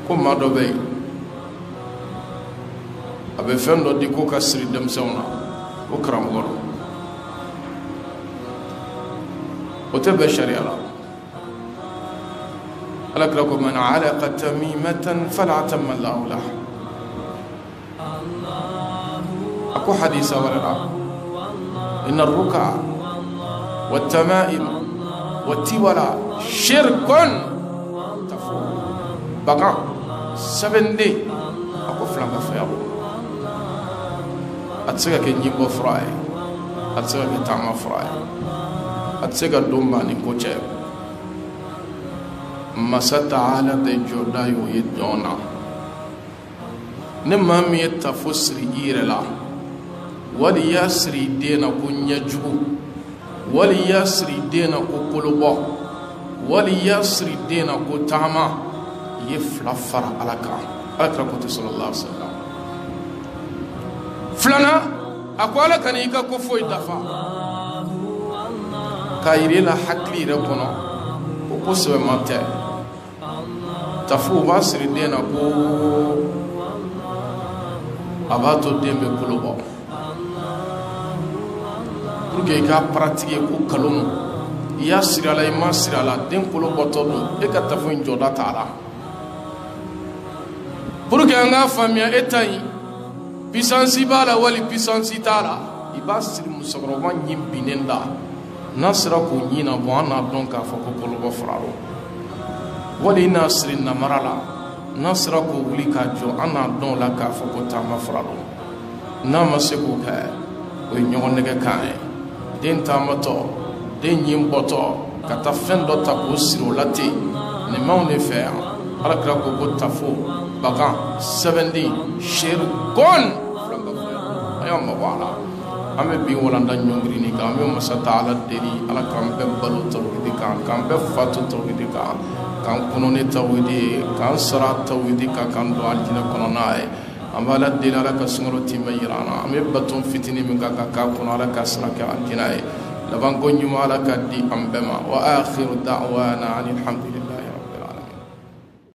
ko maa dɔ bɛ yen a bɛ fɛn dɔ di ko ka siri denmisɛnw na ko karamɔgɔ don o tɛ bɛn sariya la. Alakira ko man alaqa tamimatan fala atamma Allahu lahu. A ko hadisa wɛrɛ la inna ruka wa tamaim wa tiwala shirkun tafo bagan sɛbɛnden a ko filan ka fɛya bɔ a tɛ se ka kɛ ɲibɔ fura ye a tɛ se ka kɛ taama fura ye a tɛ se ka don maa ni ko cɛ. Masa Taala de jɔda y'o ye jɔn na ni maa min ye tafo siri i yɛrɛ la wali i y'a siri i den na ko ɲɛjugu wali i y'a siri i den na ko kolobɔ wali i y'a siri i den na ko taama i ye fila fara Ala kan. Alakira ko ten sallallahu alaihi wa sallam. Filanan a ko Ala kana i ka ko foyi dafa k'a yira i la hakili yɛrɛ kɔnɔ ko ko sɛbɛman tɛ. Tafo b'a siri den na ko a b'a to den bɛ kolo bɔ pour que i k'a pratiquer ko kalon i y'a siri a la i ma siri a la den kolo bɔtɔ don e ka tafo in jɔda t'a la pour que an k'a faamuya e ta in puissance b'a la wali puissance t'a la i b'a siri musokɔrɔba ɲin binnen da n'a sera k'o ɲin na bɔ an n'a dɔn k'a fɔ ko kolobɔ fara don wali n'a siri namara la n'a sera k'o wuli k'a jɔ an n'a dɔn o la k'a fɔ ko taama fara don n'a ma se k'o kɛ o ye ɲɔgɔn nɛgɛ kan ye. Den taamatɔ den ɲin bɔtɔ ka taa fɛn dɔ ta k'o siri o la ten nin m'anw de fɛ yan. Alakira ko ko tafo bagan sɛbɛnden shirkun filan ka fɔ a y'an mabɔ a la. An bɛ bi walanda ɲɔngirini kan an bɛ Masa Taala deli Ala k'an bɛɛ balo tawhidi kan k'an bɛɛ fatu tawhidi kan k'an kɔnɔ ni tawhidi k'an sara tawhidi kan k'an don alijinɛ kɔnɔ n'a ye. An b'a Ala deli Ala ka sunkalo timɛ yira an na an bɛ baton fitinin min kan ka k'a kɔnɔ Ala ka sira kɛ alijinɛ ye laban ko ɲuman Ala ka di an bɛɛ ma wa akhiru da'wana anil hamdulillah.